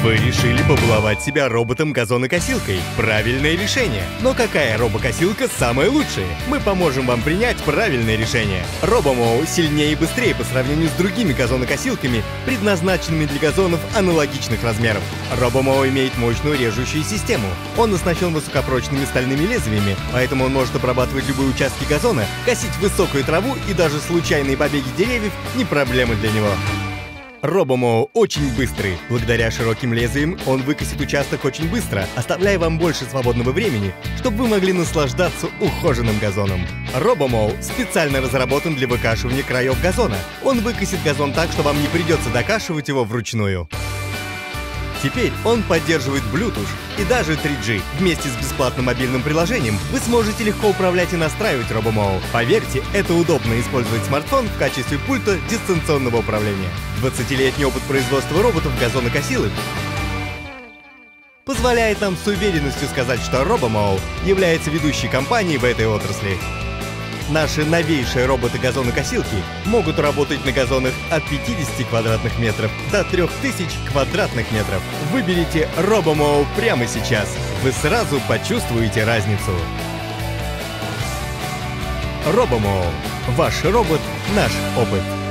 Вы решили побаловать себя роботом-газонокосилкой. Правильное решение. Но какая робокосилка самая лучшая? Мы поможем вам принять правильное решение. RoboMow сильнее и быстрее по сравнению с другими газонокосилками, предназначенными для газонов аналогичных размеров. RoboMow имеет мощную режущую систему. Он оснащен высокопрочными стальными лезвиями, поэтому он может обрабатывать любые участки газона, косить высокую траву, и даже случайные побеги деревьев не проблема для него. RoboMow очень быстрый. Благодаря широким лезвиям он выкосит участок очень быстро, оставляя вам больше свободного времени, чтобы вы могли наслаждаться ухоженным газоном. RoboMow специально разработан для выкашивания краев газона. Он выкосит газон так, что вам не придется докашивать его вручную. Теперь он поддерживает Bluetooth и даже 3G. Вместе с бесплатным мобильным приложением вы сможете легко управлять и настраивать RoboMow. Поверьте, это удобно использовать смартфон в качестве пульта дистанционного управления. 20-летний опыт производства роботов-газонокосилок позволяет нам с уверенностью сказать, что RoboMow является ведущей компанией в этой отрасли. Наши новейшие роботы-газонокосилки могут работать на газонах от 50 квадратных метров до 3000 квадратных метров. Выберите RoboMow прямо сейчас. Вы сразу почувствуете разницу. RoboMow. Ваш робот – наш опыт.